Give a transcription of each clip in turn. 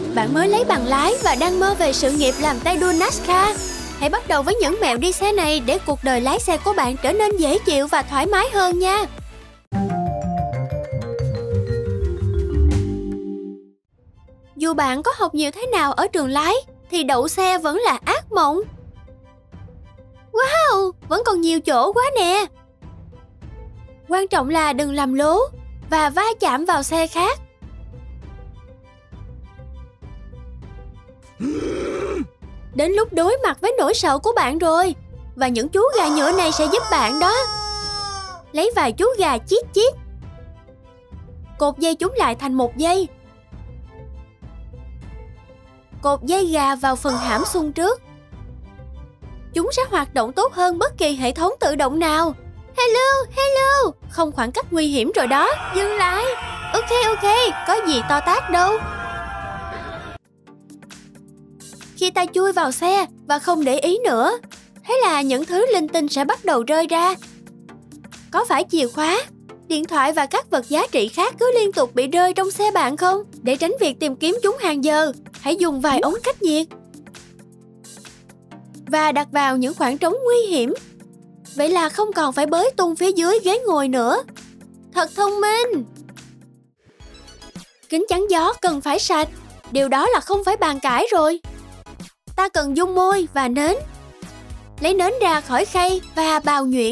Bạn mới lấy bằng lái và đang mơ về sự nghiệp làm tay đua NASCAR. Hãy bắt đầu với những mẹo đi xe này để cuộc đời lái xe của bạn trở nên dễ chịu và thoải mái hơn nha. Dù bạn có học nhiều thế nào ở trường lái, thì đậu xe vẫn là ác mộng. Wow, vẫn còn nhiều chỗ quá nè. Quan trọng là đừng làm lố và va chạm vào xe khác. Đến lúc đối mặt với nỗi sợ của bạn rồi. Và những chú gà nhựa này sẽ giúp bạn đó. Lấy vài chú gà chít chít, cột dây chúng lại thành một dây. Cột dây gà vào phần hãm xung trước. Chúng sẽ hoạt động tốt hơn bất kỳ hệ thống tự động nào. Hello, không khoảng cách nguy hiểm rồi đó. Dừng lại. Ok, có gì to tát đâu. Khi ta chui vào xe và không để ý nữa, thế là những thứ linh tinh sẽ bắt đầu rơi ra. Có phải chìa khóa, điện thoại và các vật giá trị khác cứ liên tục bị rơi trong xe bạn không? Để tránh việc tìm kiếm chúng hàng giờ, hãy dùng vài ống cách nhiệt và đặt vào những khoảng trống nguy hiểm. Vậy là không còn phải bới tung phía dưới ghế ngồi nữa. Thật thông minh. Kính chắn gió cần phải sạch. Điều đó là không phải bàn cãi rồi. Ta cần dung môi và nến. Lấy nến ra khỏi khay và bào nhuyễn.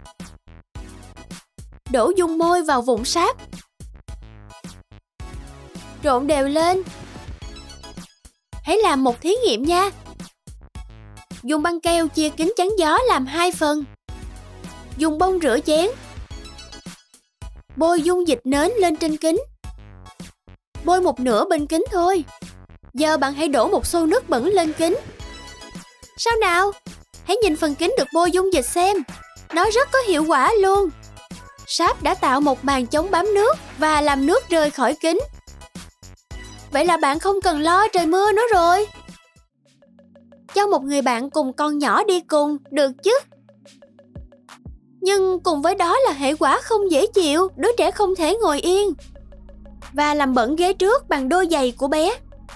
Đổ dung môi vào vụn sáp. Trộn đều lên. Hãy làm một thí nghiệm nha. Dùng băng keo chia kính chắn gió làm 2 phần. Dùng bông rửa chén. Bôi dung dịch nến lên trên kính. Bôi một nửa bên kính thôi. Giờ bạn hãy đổ một xô nước bẩn lên kính. Sao nào? Hãy nhìn phần kính được bôi dung dịch xem. Nó rất có hiệu quả luôn. Sáp đã tạo một màn chống bám nước và làm nước rơi khỏi kính. Vậy là bạn không cần lo trời mưa nữa rồi. Cho một người bạn cùng con nhỏ đi cùng, được chứ? Nhưng cùng với đó là hệ quả không dễ chịu. Đứa trẻ không thể ngồi yên. Và làm bẩn ghế trước bằng đôi giày của bé.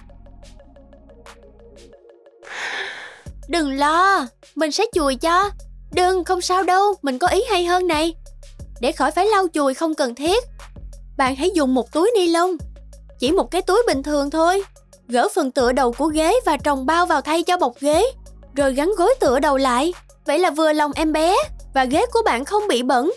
Đừng lo, mình sẽ chùi cho. Đừng, không sao đâu, mình có ý hay hơn này. Để khỏi phải lau chùi không cần thiết, bạn hãy dùng một túi ni lông. Chỉ một cái túi bình thường thôi. Gỡ phần tựa đầu của ghế và trồng bao vào thay cho bọc ghế. Rồi gắn gối tựa đầu lại. Vậy là vừa lòng em bé và ghế của bạn không bị bẩn.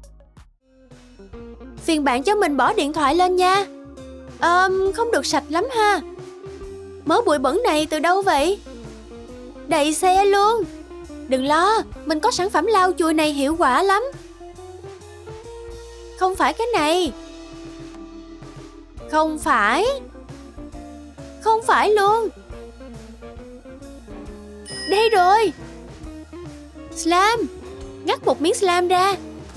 Phiền bạn cho mình bỏ điện thoại lên nha. Không được sạch lắm ha. Mớ bụi bẩn này từ đâu vậy? Đầy xe luôn. Đừng lo, mình có sản phẩm lau chùi này hiệu quả lắm. Không phải cái này. Không phải luôn. Đây rồi. Slam. Ngắt một miếng slam ra.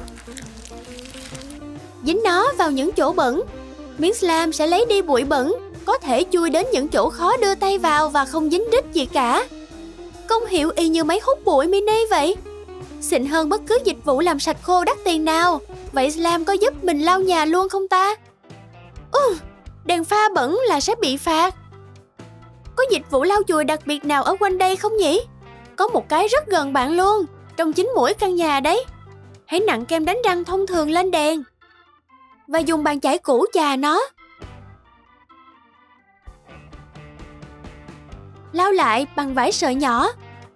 Dính nó vào những chỗ bẩn. Miếng slam sẽ lấy đi bụi bẩn. Có thể chui đến những chỗ khó đưa tay vào và không dính đít gì cả. Công hiệu y như máy hút bụi mini vậy. Xịn hơn bất cứ dịch vụ làm sạch khô đắt tiền nào. Vậy Slam có giúp mình lau nhà luôn không ta? Đèn pha bẩn là sẽ bị phạt. Có dịch vụ lau chùi đặc biệt nào ở quanh đây không nhỉ? Có một cái rất gần bạn luôn, trong chính mỗi căn nhà đấy. Hãy nặn kem đánh răng thông thường lên đèn và dùng bàn chải cũ chà nó. Lau lại bằng vải sợi nhỏ.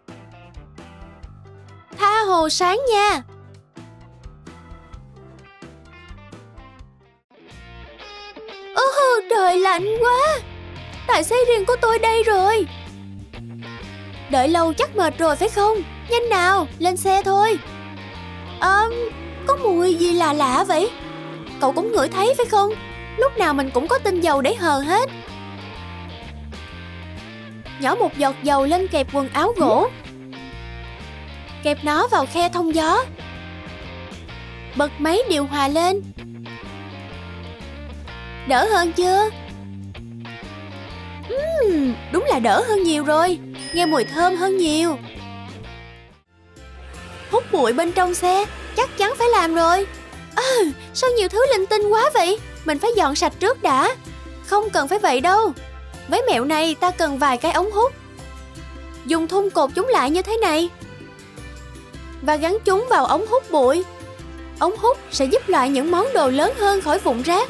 Tha hồ sáng nha. Trời lạnh quá. Tài xế riêng của tôi đây rồi. Đợi lâu chắc mệt rồi phải không? Nhanh nào, lên xe thôi. Có mùi gì lạ lạ vậy? Cậu cũng ngửi thấy phải không? Lúc nào mình cũng có tinh dầu để hờ hết. Nhỏ một giọt dầu lên kẹp quần áo gỗ. Kẹp nó vào khe thông gió. Bật máy điều hòa lên. Đỡ hơn chưa? Đúng là đỡ hơn nhiều rồi. Nghe mùi thơm hơn nhiều. Hút bụi bên trong xe, chắc chắn phải làm rồi. Sao nhiều thứ linh tinh quá vậy? Mình phải dọn sạch trước đã. Không cần phải vậy đâu. Với mẹo này ta cần vài cái ống hút. Dùng thun cột chúng lại như thế này và gắn chúng vào ống hút bụi. Ống hút sẽ giúp loại những món đồ lớn hơn khỏi vụn rác.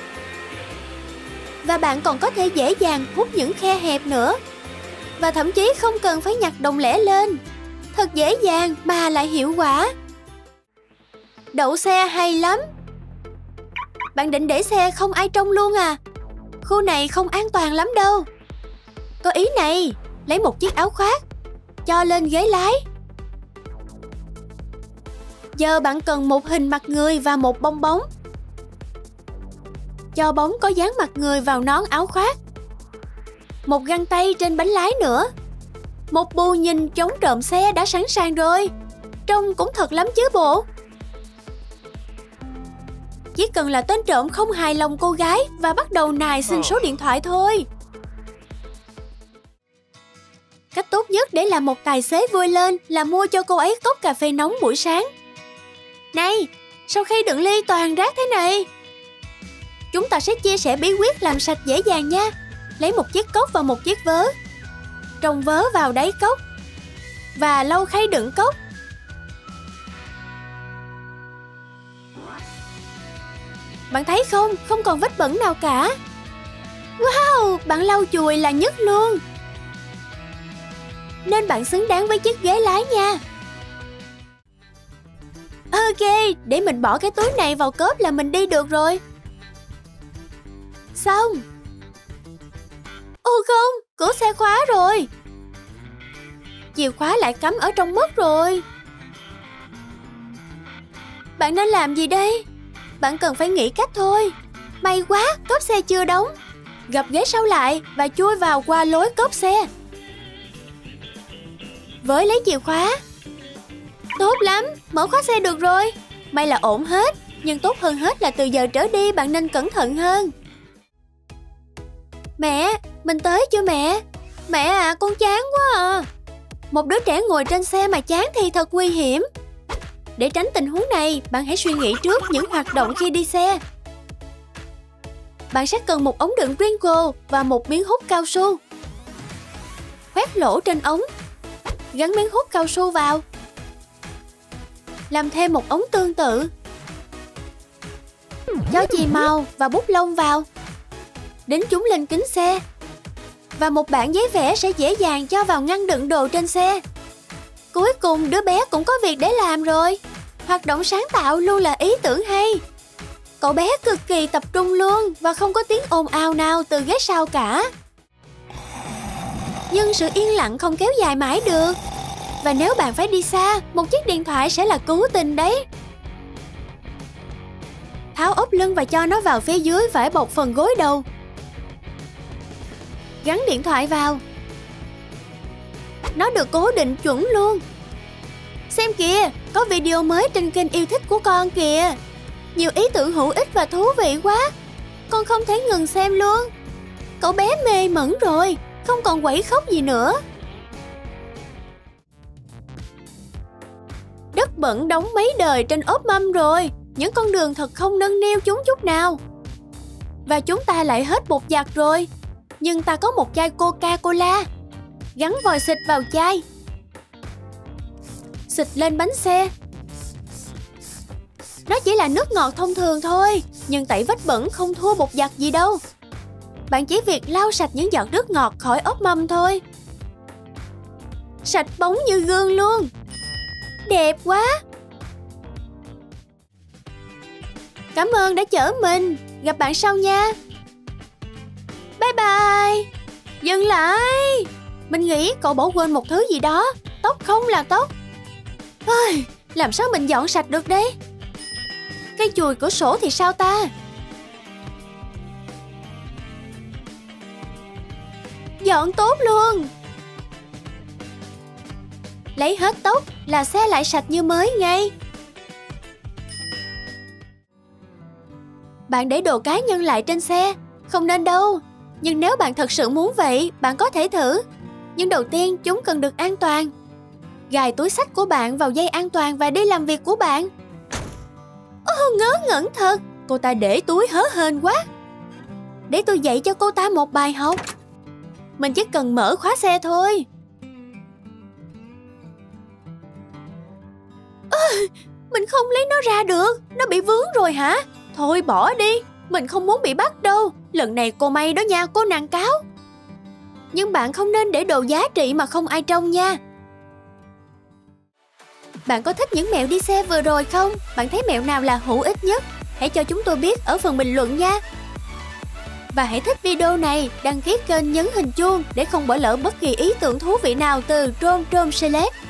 Và bạn còn có thể dễ dàng hút những khe hẹp nữa. Và thậm chí không cần phải nhặt đồng lẻ lên. Thật dễ dàng mà lại hiệu quả. Đậu xe hay lắm. Bạn định để xe không ai trông luôn à? Khu này không an toàn lắm đâu. Có ý này, lấy một chiếc áo khoác, cho lên ghế lái. Giờ bạn cần một hình mặt người và một bong bóng. Cho bóng có dán mặt người vào nón áo khoác. Một găng tay trên bánh lái nữa. Một bù nhìn chống trộm xe đã sẵn sàng rồi. Trông cũng thật lắm chứ bộ. Chỉ cần là tên trộm không hài lòng cô gái và bắt đầu nài xin số điện thoại thôi. Cách tốt nhất để làm một tài xế vui lên là mua cho cô ấy cốc cà phê nóng buổi sáng. Này, sao khi đựng ly toàn rác thế này? Chúng ta sẽ chia sẻ bí quyết làm sạch dễ dàng nha. Lấy một chiếc cốc và một chiếc vớ. Trồng vớ vào đáy cốc và lau khay đựng cốc. Bạn thấy không? Không còn vết bẩn nào cả. Wow, bạn lau chùi là nhất luôn. Nên bạn xứng đáng với chiếc ghế lái nha. Ok, để mình bỏ cái túi này vào cốp là mình đi được rồi. Xong. Ồ không, cửa xe khóa rồi. Chìa khóa lại cắm ở trong mất rồi. Bạn nên làm gì đây? Bạn cần phải nghĩ cách thôi. May quá, cốp xe chưa đóng. Gập ghế sau lại và chui vào qua lối cốp xe. Với lấy chìa khóa. Tốt lắm, mở khóa xe được rồi. May là ổn hết. Nhưng tốt hơn hết là từ giờ trở đi bạn nên cẩn thận hơn. Mẹ, mình tới chưa mẹ? Mẹ à, con chán quá à. Một đứa trẻ ngồi trên xe mà chán thì thật nguy hiểm. Để tránh tình huống này, bạn hãy suy nghĩ trước những hoạt động khi đi xe. Bạn sẽ cần một ống đựng Pringle và một miếng hút cao su. Khoét lỗ trên ống. Gắn miếng hút cao su vào. Làm thêm một ống tương tự. Cho chì màu và bút lông vào. Đính chúng lên kính xe. Và một bản giấy vẽ sẽ dễ dàng cho vào ngăn đựng đồ trên xe. Cuối cùng đứa bé cũng có việc để làm rồi. Hoạt động sáng tạo luôn là ý tưởng hay. Cậu bé cực kỳ tập trung luôn và không có tiếng ồn ào nào từ ghế sau cả. Nhưng sự yên lặng không kéo dài mãi được. Và nếu bạn phải đi xa, một chiếc điện thoại sẽ là cứu tinh đấy. Tháo ốp lưng và cho nó vào phía dưới vải bọc phần gối đầu. Gắn điện thoại vào. Nó được cố định chuẩn luôn. Xem kìa, có video mới trên kênh yêu thích của con kìa. Nhiều ý tưởng hữu ích và thú vị quá. Con không thể ngừng xem luôn. Cậu bé mê mẩn rồi, không còn quẩy khóc gì nữa. Đất bẩn đóng mấy đời trên ốp mâm rồi. Những con đường thật không nâng niu chúng chút nào. Và chúng ta lại hết bột giặt rồi. Nhưng ta có một chai Coca-Cola. Gắn vòi xịt vào chai. Xịt lên bánh xe. Nó chỉ là nước ngọt thông thường thôi. Nhưng tẩy vết bẩn không thua bột giặt gì đâu. Bạn chỉ việc lau sạch những giọt nước ngọt khỏi ốp mâm thôi. Sạch bóng như gương luôn. Đẹp quá. Cảm ơn đã chở mình. Gặp bạn sau nha. Bye bye. Dừng lại. Mình nghĩ cậu bỏ quên một thứ gì đó. Tóc không là tóc. Ôi, làm sao mình dọn sạch được đấy? Cái chùi cửa sổ thì sao ta? Dọn tốt luôn. Lấy hết tóc là xe lại sạch như mới ngay. Bạn để đồ cá nhân lại trên xe. Không nên đâu. Nhưng nếu bạn thật sự muốn vậy, bạn có thể thử. Nhưng đầu tiên chúng cần được an toàn. Gài túi xách của bạn vào dây an toàn và đi làm việc của bạn. Ngớ ngẩn thật. Cô ta để túi hớ hênh quá. Để tôi dạy cho cô ta một bài học. mình chỉ cần mở khóa xe thôi. Mình không lấy nó ra được, nó bị vướng rồi hả? Thôi bỏ đi, mình không muốn bị bắt đâu. Lần này cô may đó nha, cô nàng cáo. Nhưng bạn không nên để đồ giá trị mà không ai trông nha. Bạn có thích những mẹo đi xe vừa rồi không? Bạn thấy mẹo nào là hữu ích nhất? Hãy cho chúng tôi biết ở phần bình luận nha. Và hãy thích video này, đăng ký kênh, nhấn hình chuông để không bỏ lỡ bất kỳ ý tưởng thú vị nào từ Trom Trom Select.